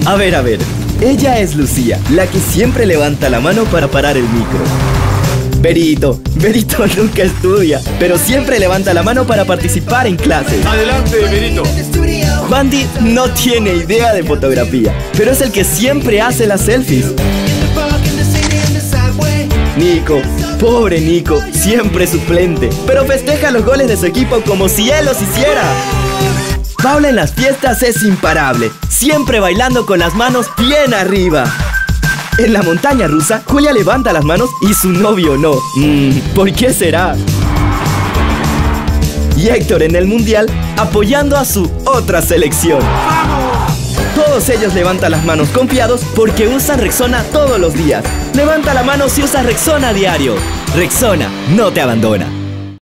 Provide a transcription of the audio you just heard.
A ver. Ella es Lucía, la que siempre levanta la mano para parar el micro. Berito nunca estudia, pero siempre levanta la mano para participar en clases. Adelante, Berito. Bandy no tiene idea de fotografía, pero es el que siempre hace las selfies. Nico, pobre Nico, siempre suplente, pero festeja los goles de su equipo como si él los hiciera. Paula en las fiestas es imparable, siempre bailando con las manos bien arriba. En la montaña rusa, Julia levanta las manos y su novio no. ¿Por qué será? Y Héctor en el mundial, apoyando a su otra selección. Todos ellos levantan las manos confiados porque usan Rexona todos los días. Levanta la mano si usas Rexona a diario. Rexona no te abandona.